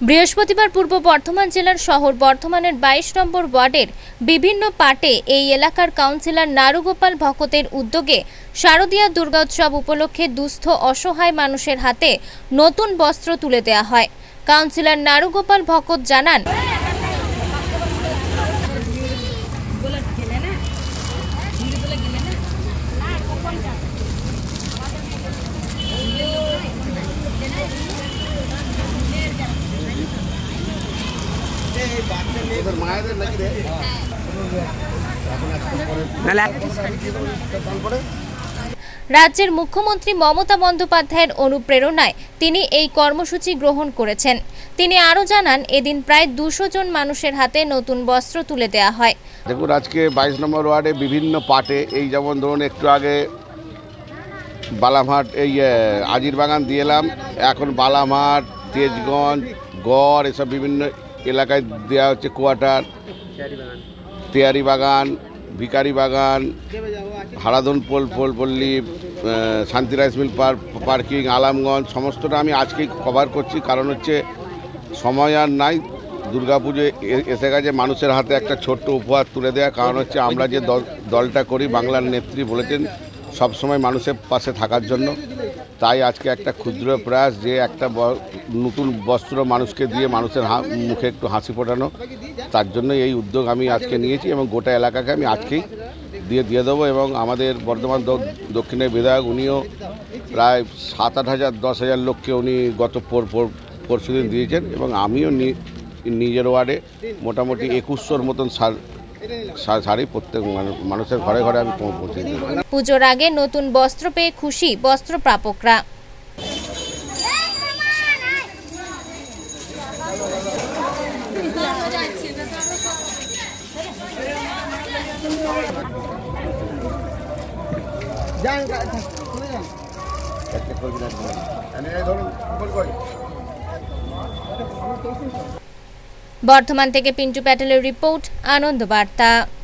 বৃহস্পতিবার পূর্ব বর্ধমান জেলার শহর বর্ধমানের 22 নম্বর ওয়ার্ডের বিভিন্ন পাটে এই এলাকার কাউন্সিলর নারুগোপাল ভকতের উদ্যোগে শারদীয়া দুর্গোৎসব উপলক্ষে দুস্থ অসহায় মানুষের হাতে নতুন বস্ত্র তুলে দেওয়া হয়। কাউন্সিলর নারুগোপাল ভকত জানান, রাজ্যের মুখ্যমন্ত্রী মমতা বন্দ্যোপাধ্যায়ের অনুপ্রেরণায় তিনি এই কর্মসূচি গ্রহণ করেছেন। তিনি আরও জানান, এদিন প্রায় 200 জন মানুষের হাতে নতুন বস্ত্র তুলে দেওয়া হয়। দেখুন, আজকে 22 নম্বর ওয়ার্ডে বিভিন্ন পাটে, এই যেমন ধরুন একটু আগে বালামাট এই আজির বাগান দিয়ে এলাম, এখন বালামাট, তেজগঞ্জ, গড় এসব বিভিন্ন এলাকায় দেওয়া হচ্ছে কোয়ার্টার, তেয়ারি বাগান, ভিকারি বাগান, হারাধন পল্লী, শান্তি রাইস মিল পার্কিং, আলামগঞ্জ, সমস্তটা আমি আজকেই কভার করছি। কারণ হচ্ছে সময় আর নাই, দুর্গাপুজো এসে গেছে, মানুষের হাতে একটা ছোট্ট উপহার তুলে দেওয়া। কারণ হচ্ছে আমরা যে দলটা করি, বাংলার নেত্রী বলেছেন সবসময় মানুষের পাশে থাকার জন্য। তাই আজকে একটা ক্ষুদ্র প্রয়াস, যে একটা নতুন বস্ত্র মানুষকে দিয়ে মানুষের মুখে একটু হাসি ফোটানো, তার জন্য এই উদ্যোগ আমি আজকে নিয়েছি এবং গোটা এলাকাকে আমি আজকেই দিয়ে দেবো। এবং আমাদের বর্ধমান দক্ষিণের বিধায়ক, উনিও প্রায় 7-8 হাজার 10 হাজার লোককে উনি গত পরশুদিন দিয়েছেন এবং আমিও নিজের ওয়ার্ডে মোটামুটি 2100-র মতন শাড়ি প্রত্যেক মানুষের ঘরে ঘরে আমি পৌঁছে দিই। পুজোর আগে নতুন বস্ত্র পেয়ে খুশি বস্ত্র প্রাপকরা। বর্ধমান থেকে পিন্টু প্যাটেলের রিপোর্ট, আনন্দ বার্তা।